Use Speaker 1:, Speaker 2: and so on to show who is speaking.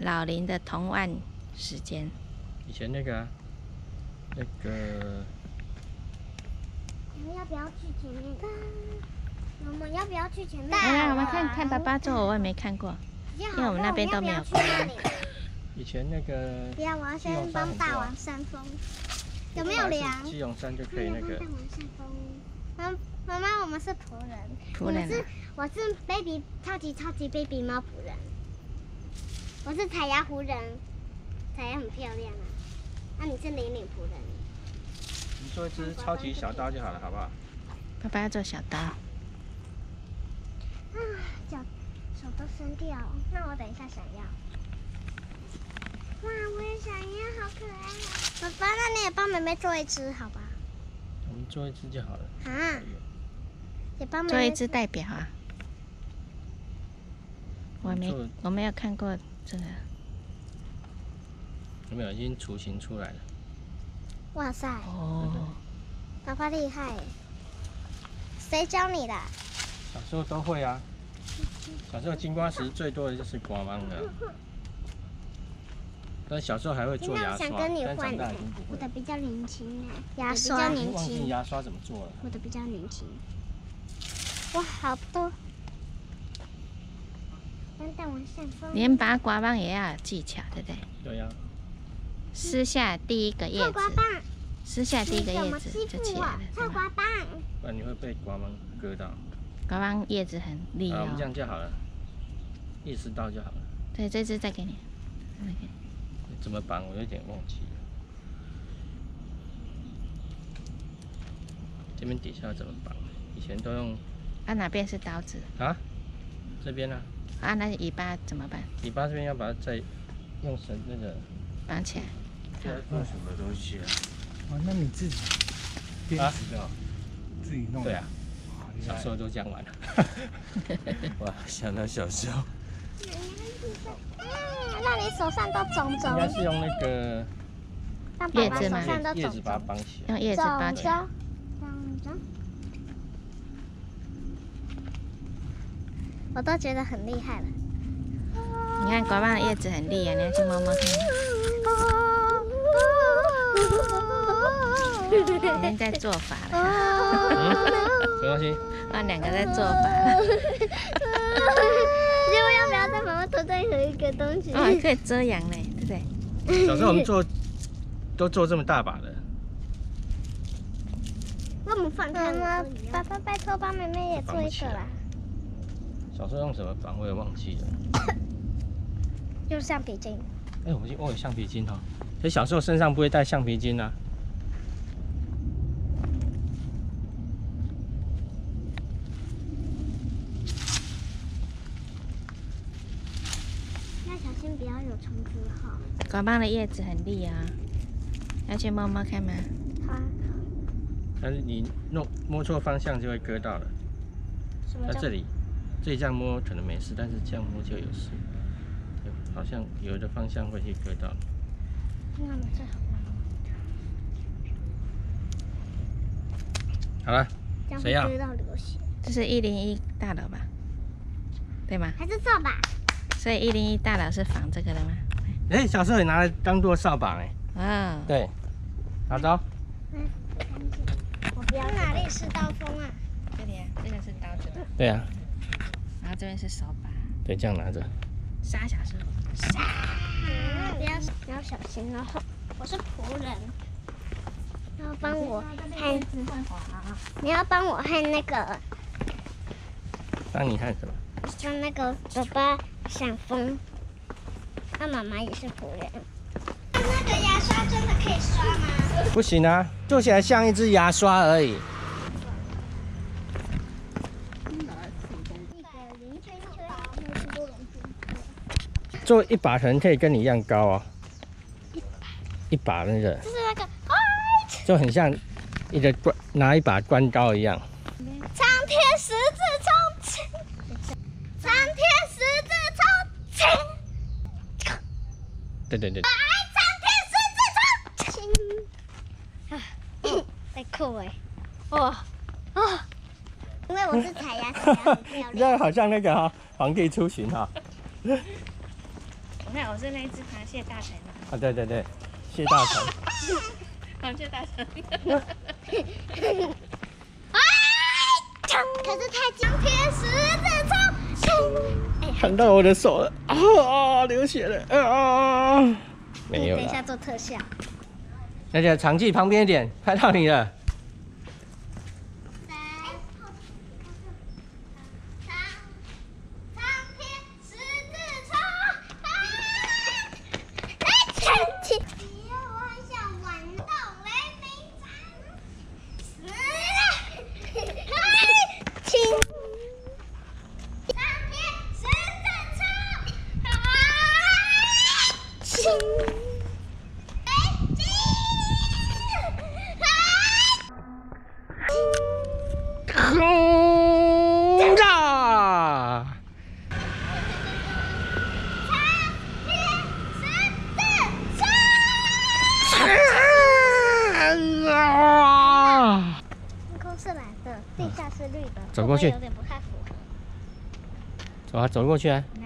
Speaker 1: 老林的童玩时间。
Speaker 2: 以前那个
Speaker 3: 我们要不要去前面？我们要不要去前面？
Speaker 1: 来，我们看爸爸做，我也没看过，因为我们那边都没有刮。
Speaker 2: 以前那个，
Speaker 3: 不要，我要先帮大王扇风。有没有凉？
Speaker 2: 基隆山就可以那个。
Speaker 3: 妈妈，我们是仆人。
Speaker 1: 仆人啊。
Speaker 3: 我是 baby 超级 baby 猫仆人。我是彩牙仆人，彩牙很漂亮啊。那你是玲玲仆人。
Speaker 2: 你做一只超级小刀就好了，好不好？
Speaker 1: 爸爸要做小刀。
Speaker 3: 手都伸掉，那我等一下想要。哇，我也想要，好可爱啊！爸爸，那你也帮妹妹做一只，好吧？
Speaker 2: 我们做一只就好了。
Speaker 3: 啊，也帮妹妹
Speaker 1: 做一只代表啊。我没有看过这个。
Speaker 2: 有没有已经雏形出来了？
Speaker 3: 哇塞！
Speaker 1: 哦，
Speaker 3: 爸爸厉害耶！谁教你的？
Speaker 2: 小时候都会啊。小时候金瓜石最多的就是刮芒的，但小时候还会做牙刷，
Speaker 3: 想跟你换
Speaker 2: 的。
Speaker 3: 我的比较年轻哎，牙刷年轻。
Speaker 2: 忘记牙刷怎么做了。
Speaker 3: 我的比较年轻。哇，好多！让我扇风。
Speaker 1: 连拔刮棒也要有技巧，对不对？
Speaker 2: 对呀。
Speaker 1: 撕下第一个叶子，撕下第一个叶子就起来了。
Speaker 3: 臭刮棒。
Speaker 2: 不然你会被刮芒割到。
Speaker 1: 刮棒叶子很利哦。
Speaker 2: 我们这样就好了，意识到就好了。
Speaker 1: 对，这只再给你。
Speaker 2: 怎么绑？我有点忘记了。这边底下怎么绑？以前都用。
Speaker 1: 啊，哪边是刀子？
Speaker 2: 啊？这边呢？
Speaker 1: 啊，那尾巴怎么办？
Speaker 2: 尾巴这边要把它再用绳那个
Speaker 1: 绑起来。
Speaker 4: 用什么东西啊？哦，那你自己编织的，自己弄的。
Speaker 2: 对啊。小时候都这样玩。
Speaker 4: 哇，想到小时候。
Speaker 3: 那你手上都肿肿。
Speaker 2: 应该是用那个
Speaker 1: 叶子吗？
Speaker 2: 叶子把它绑起来。
Speaker 1: 用叶子绑起来。
Speaker 3: 我都觉得很厉害了。
Speaker 1: 你看刮棒的叶子很利啊，你要去摸摸看。已经在做法了。
Speaker 2: 什么东西？
Speaker 1: 哇，两个在做法了。
Speaker 3: 结果要不要在妈妈头上有一个东西？
Speaker 1: 哦，可以遮阳嘞，对不对？
Speaker 2: 小时候我们都做这么大把的。
Speaker 3: 那我们放开吗？爸爸，拜托帮妹妹也做一个啦。
Speaker 2: 小时候用什么绑我也忘记了。
Speaker 3: 用橡皮筋。
Speaker 2: 哎，我有橡皮筋哈。所以小时候身上不会带橡皮筋啊。
Speaker 3: 要小心不要有虫子哈。
Speaker 1: 刮棒的叶子很利啊，要去摸摸看吗？
Speaker 3: 好。
Speaker 2: 但是你摸错方向就会割到了。在这里这样摸可能没事，但是这样摸就有事。好像有的方向会去割到。
Speaker 3: 那我们最好。
Speaker 2: 好了，谁要？
Speaker 1: 这是101大楼吧？对吗？
Speaker 3: 还是扫把？
Speaker 1: 所以101大楼是仿这个的吗？
Speaker 2: 哎，小时候也拿来当做扫把哎。
Speaker 1: 哦。
Speaker 2: 对。好走。
Speaker 3: 我不要。哪里是刀锋啊？
Speaker 1: 这里啊，这个是刀子吧？
Speaker 2: 对啊。
Speaker 1: 然后这边是手把。
Speaker 2: 对，这样拿着。
Speaker 1: 杀小师傅。杀。
Speaker 3: 不要小心哦。我是仆人。要帮我看，你要帮我看那个。
Speaker 2: 帮你看什么？
Speaker 3: 像那个爸爸扇风，那妈妈也是仆人。那个牙刷真的可以刷吗？
Speaker 2: 不行啊，做起来像一支牙刷而已。做一把可能可以跟你一样高哦。一把那个。
Speaker 3: 就是那个。
Speaker 2: 就很像一个拿一把关刀一样。
Speaker 3: 苍天十字冲刺，苍天十字冲刺。
Speaker 2: 对对对。
Speaker 3: 苍天十字冲刺。太酷哎！哦哦，因为我是彩牙，很漂亮。
Speaker 2: 这样好像那个皇帝出巡哈。
Speaker 1: 我看我是那一只螃蟹大船嘛。
Speaker 2: 啊，对对对，蟹大船。
Speaker 1: 螃蟹大船。
Speaker 3: 可是太今天十字冲，
Speaker 2: 看到我的手了啊！流血了啊！没有了。
Speaker 3: 等一下做特效。
Speaker 2: 那就场记旁边一点，拍到你了。轰炸！
Speaker 3: 天空是蓝的，地下是绿的，
Speaker 2: 走过去
Speaker 3: 有点不太符合。
Speaker 2: 走啊，走过去啊！
Speaker 3: 嗯